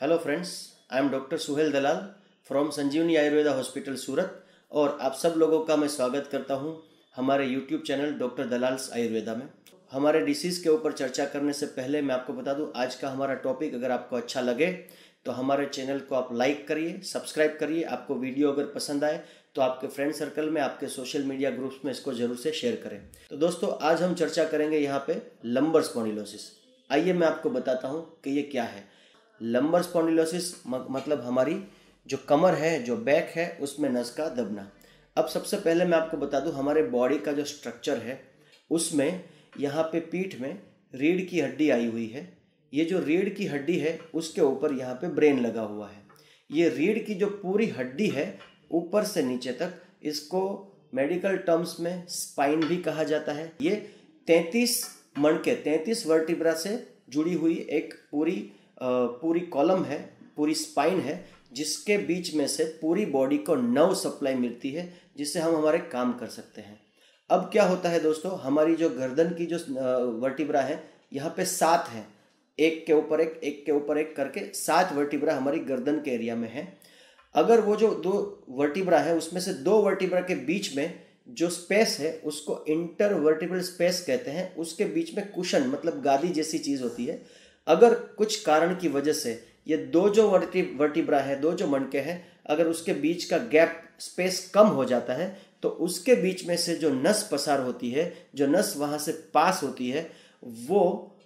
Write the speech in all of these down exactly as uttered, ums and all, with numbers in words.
Hello friends, I am doctor Suhel Dalal from Sanjivani Ayurveda hospital Surat और आप सब लोगों का मैं स्वागत करता हूं हमारे YouTube channel doctor Dalal's Ayurveda में। हमारे डिसीज़ के ऊपर चर्चा करने से पहले मैं आपको बता दूं, आज का हमारा टॉपिक अगर आपको अच्छा लगे तो हमारे चैनल को आप लाइक करिए, सब्सक्राइब करिए। आपको वीडियो अगर पसंद आए तो आपके फ्रेंड सर्कल में, आपके सोशल मीडिया ग्रुप्स में इसको ज़रूर से शेयर करें। तो दोस्तों, आज हम चर्चा करेंगे यहाँ पे लंबर स्पॉन्डिलोसिस। आइए मैं आपको बताता हूँ कि ये क्या है। लंबर स्पॉन्डिलोसिस मतलब हमारी जो कमर है, जो बैक है, उसमें नस का दबना। अब सबसे पहले मैं आपको बता दूं, हमारे बॉडी का जो स्ट्रक्चर है उसमें यहाँ पे पीठ में रीढ़ की हड्डी आई हुई है। ये जो रीढ़ की हड्डी है उसके ऊपर यहाँ पे ब्रेन लगा हुआ है। ये रीढ़ की जो पूरी हड्डी है ऊपर से नीचे तक, इसको मेडिकल टर्म्स में स्पाइन भी कहा जाता है। ये तैंतीस मणके, तैंतीस वर्टिब्रा से जुड़ी हुई एक पूरी पूरी कॉलम है, पूरी स्पाइन है, जिसके बीच में से पूरी बॉडी को नर्व सप्लाई मिलती है, जिससे हम हमारे काम कर सकते हैं। अब क्या होता है दोस्तों, हमारी जो गर्दन की जो वर्टिब्रा है यहाँ पे सात है, एक के ऊपर एक, एक के ऊपर एक करके सात वर्टिब्रा हमारी गर्दन के एरिया में है। अगर वो जो दो वर्टिब्रा है उसमें से दो वर्टिब्रा के बीच में जो स्पेस है उसको इंटर वर्टिब्रल स्पेस कहते हैं। उसके बीच में कुशन मतलब गादी जैसी चीज होती है। अगर कुछ कारण की वजह से ये दो जो वर्टि वर्टिब्रा है, दो जो मणके हैं, अगर उसके बीच का गैप स्पेस कम हो जाता है तो उसके बीच में से जो नस पसार होती है, जो नस वहां से पास होती है, वो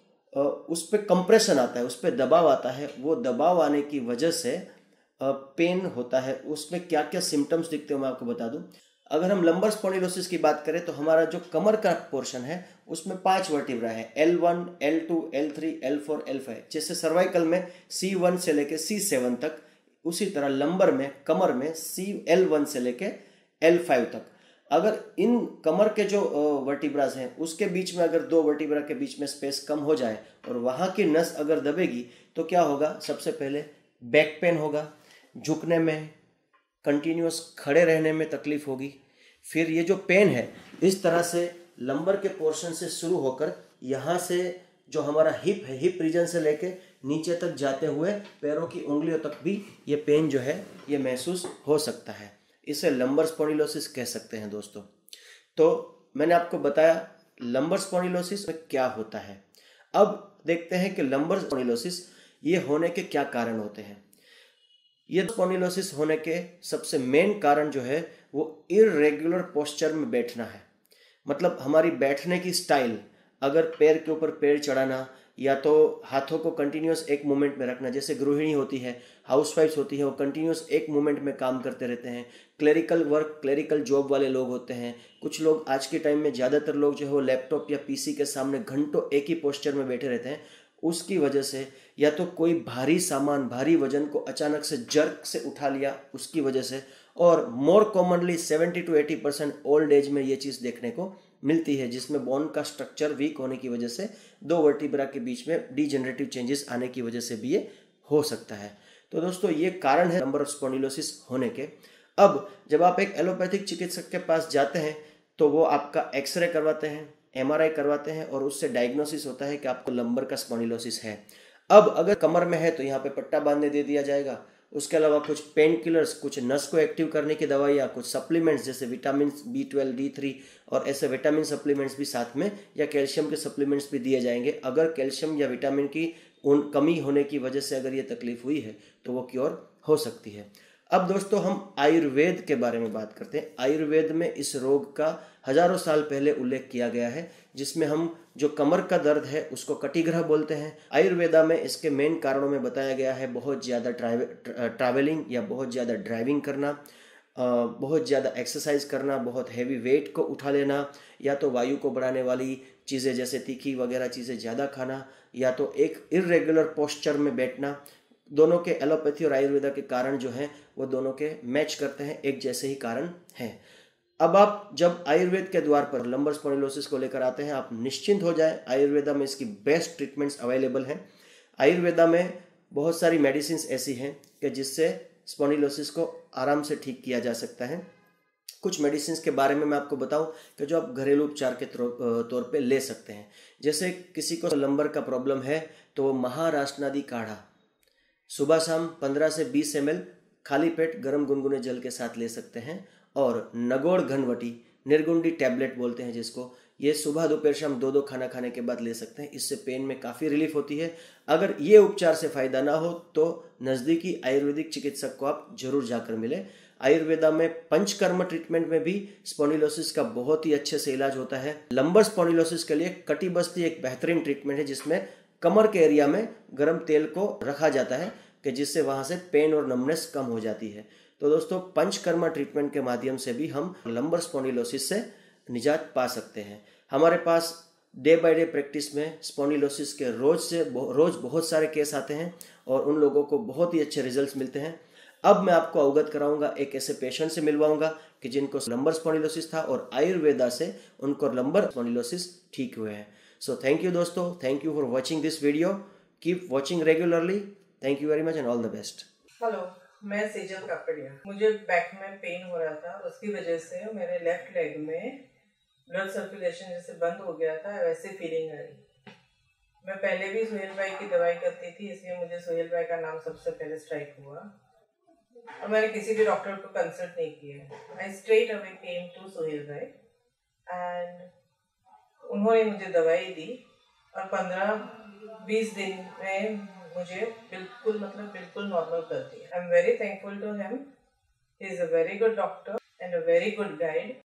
उस पर कंप्रेशन आता है, उस पर दबाव आता है। वो दबाव आने की वजह से पेन होता है। उसमें क्या क्या सिम्टम्स दिखते हैं मैं आपको बता दूं। अगर हम लंबर स्पॉन्डिलोसिस की बात करें तो हमारा जो कमर का पोर्शन है उसमें पांच वर्टिब्रा है, L one, L two, L three, L four, L five. जैसे सर्वाइकल में सी वन से लेके सी सेवन तक, उसी तरह लंबर में, कमर में सी एल वन से लेके एल फाइव तक। अगर इन कमर के जो वर्टिब्रास हैं उसके बीच में अगर दो वर्टिब्रा के बीच में स्पेस कम हो जाए और वहां की नस अगर दबेगी तो क्या होगा, सबसे पहले बैक पेन होगा, झुकने में, कंटिन्यूस खड़े रहने में तकलीफ होगी। फिर ये जो पेन है इस तरह से लंबर के पोर्शन से शुरू होकर यहाँ से जो हमारा हिप है, हिप रीजन से लेके नीचे तक जाते हुए पैरों की उंगलियों तक भी ये पेन जो है ये महसूस हो सकता है। इसे लंबर स्पॉन्डिलोसिस कह सकते हैं दोस्तों। तो मैंने आपको बताया लंबर स्पॉन्डिलोसिस में क्या होता है। अब देखते हैं कि लंबर स्पॉन्डिलोसिस ये होने के क्या कारण होते हैं। ये स्पॉन्डिलोसिस होने के सबसे मेन कारण जो है वो इररेगुलर पोस्चर में बैठना है। मतलब हमारी बैठने की स्टाइल, अगर पैर के ऊपर पैर चढ़ाना या तो हाथों को कंटिन्यूस एक मूवमेंट में रखना, जैसे गृहिणी होती है, हाउसवाइफ्स होती है, वो कंटिन्यूस एक मूवमेंट में काम करते रहते हैं। क्लेरिकल वर्क, क्लेरिकल जॉब वाले लोग होते हैं। कुछ लोग आज के टाइम में, ज़्यादातर लोग जो है वो लैपटॉप या पीसी के सामने घंटों एक ही पोस्चर में बैठे रहते हैं। उसकी वजह से या तो कोई भारी सामान, भारी वजन को अचानक से जर्क से उठा लिया, उसकी वजह से, और more commonly seventy to eighty percent old age में ये चीज़ देखने को मिलती है, जिसमें बोन का स्ट्रक्चर वीक होने की वजह से दो वर्टिब्रा के बीच में डीजेनरेटिव चेंजेस आने की वजह से भी ये हो सकता है। तो दोस्तों, ये कारण है लंबर स्पॉन्डिलोसिस होने के। अब जब आप एक एलोपैथिक चिकित्सक के पास जाते हैं तो वो आपका एक्सरे करवाते हैं, एमआरआई करवाते हैं और उससे डायग्नोसिस होता है कि आपको लंबर का स्पॉन्डिलोसिस है। अब अगर कमर में है तो यहाँ पे पट्टा बांधने दे दिया जाएगा। उसके अलावा कुछ पेन किलर्स, कुछ नस को एक्टिव करने की दवाइयाँ, कुछ सप्लीमेंट्स जैसे vitamin B twelve, D three और ऐसे विटामिन सप्लीमेंट्स भी साथ में, या कैल्शियम के सप्लीमेंट्स भी दिए जाएंगे। अगर कैल्शियम या विटामिन की उन कमी होने की वजह से अगर ये तकलीफ हुई है तो वो क्योर हो सकती है। अब दोस्तों, हम आयुर्वेद के बारे में बात करते हैं। आयुर्वेद में इस रोग का हजारों साल पहले उल्लेख किया गया है, जिसमें हम जो कमर का दर्द है उसको कटिग्रह बोलते हैं। आयुर्वेदा में इसके मेन कारणों में बताया गया है बहुत ज़्यादा ट्रैवलिंग या बहुत ज़्यादा ड्राइविंग करना, बहुत ज़्यादा एक्सरसाइज करना, बहुत हैवी वेट को उठा लेना, या तो वायु को बढ़ाने वाली चीज़ें जैसे तीखी वगैरह चीज़ें ज़्यादा खाना, या तो एक इर्रेगुलर पोस्चर में बैठना। दोनों के एलोपैथी और आयुर्वेदा के कारण जो हैं वो दोनों के मैच करते हैं, एक जैसे ही कारण हैं। अब आप जब आयुर्वेद के द्वार पर लंबर स्पॉन्डिलोसिस को लेकर आते हैं, आप निश्चिंत हो जाएं, आयुर्वेदा में इसकी बेस्ट ट्रीटमेंट्स अवेलेबल हैं। आयुर्वेदा में बहुत सारी मेडिसिन ऐसी हैं कि जिससे स्पॉन्डिलोसिस को आराम से ठीक किया जा सकता है। कुछ मेडिसिन के बारे में मैं आपको बताऊं कि जो आप घरेलू उपचार के तौर पे ले सकते हैं। जैसे किसी को लंबर का प्रॉब्लम है तो वो महाराष्ट्रनादी काढ़ा, सुबह शाम पंद्रह से बीस एम एल खाली पेट गर्म गुनगुने जल के साथ ले सकते हैं। और नगोड़ घनवटी निर्गुंडी टैबलेट बोलते हैं जिसको, ये सुबह दोपहर शाम दो दो खाना खाने के बाद ले सकते हैं। इससे पेन में काफ़ी रिलीफ होती है। अगर ये उपचार से फ़ायदा ना हो तो नज़दीकी आयुर्वेदिक चिकित्सक को आप जरूर जाकर मिलें। आयुर्वेदा में पंचकर्म ट्रीटमेंट में भी स्पॉन्डिलोसिस का बहुत ही अच्छे से इलाज होता है। लंबर स्पॉन्डिलोसिस के लिए कटिबस्ती एक बेहतरीन ट्रीटमेंट है, जिसमें कमर के एरिया में गर्म तेल को रखा जाता है कि जिससे वहाँ से पेन और नमनेस कम हो जाती है। तो दोस्तों, पंचकर्मा ट्रीटमेंट के माध्यम से भी हम लंबर स्पॉन्डिलोसिस से निजात पा सकते हैं। हमारे पास डे बाय डे प्रैक्टिस में स्पॉन्डिलोसिस के रोज से रोज बहुत सारे केस आते हैं और उन लोगों को बहुत ही अच्छे रिजल्ट्स मिलते हैं। अब मैं आपको अवगत कराऊंगा, एक ऐसे पेशेंट से मिलवाऊंगा कि जिनको लंबर स्पॉन्डिलोसिस था और आयुर्वेदा से उनको लंबर स्पॉन्डिलोसिस ठीक हुए हैं। सो थैंक यू दोस्तों, thank you for watching this video. Keep watching regularly. Thank you very much and all the best. Hello, मैं सेजल कापड़िया। मुझे बैक में पेन हो रहा था, उसकी वजह से मेरे लेफ्ट लेग में ब्लड सर्कुलेशन जैसे बंद हो गया था, वैसे फीलिंग आई। मैं पहले भी सोहेल भाई की दवाई करती थी, इसलिए मुझे सोहेल भाई का नाम सबसे पहले स्ट्राइक हुआ और मैंने किसी भी डॉक्टर को कंसल्ट नहीं किया। I straight away came to Sohel भाई एंड उन्होंने मुझे दवाई दी और पंद्रह बीस दिन में मुझे बिल्कुल मतलब बिल्कुल नॉर्मल कर दिया। I am very thankful to him. He is a very good doctor and a very good guide.